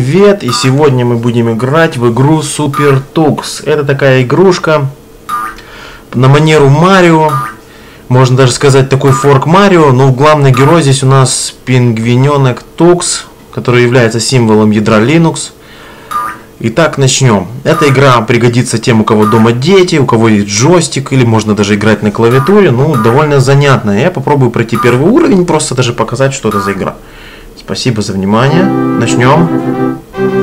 привет! И сегодня мы будем играть в игру Super Tux. Это такая игрушка на манеру Марио. Можно даже сказать такой форк Марио. Но главный герой здесь у нас пингвиненок Tux, который является символом ядра Linux. Итак, начнем. Эта игра пригодится тем, у кого дома дети, у кого есть джойстик, или можно даже играть на клавиатуре. Ну, довольно занятно. Я попробую пройти первый уровень, просто даже показать, что это за игра. Спасибо за внимание. Начнем.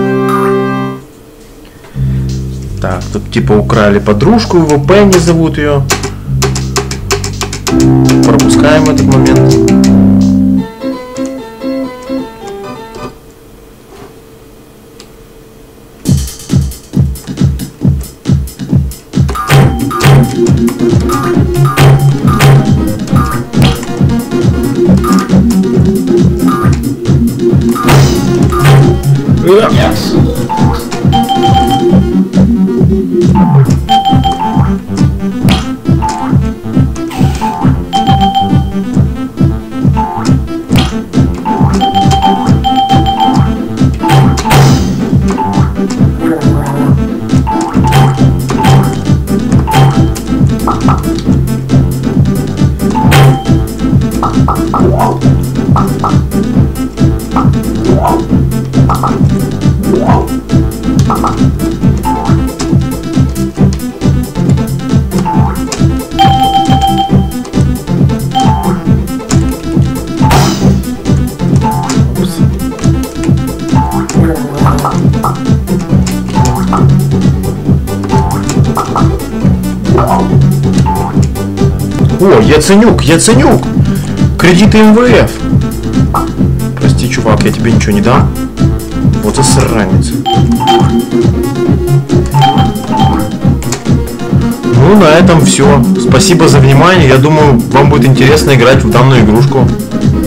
Так, тут типа украли подружку, его Пенни зовут ее. Пропускаем этот момент. Yes. О, Яценюк! Кредиты МВФ! Прости, чувак, я тебе ничего не дам. Вот засранец. Ну, на этом все. Спасибо за внимание. Я думаю, вам будет интересно играть в данную игрушку.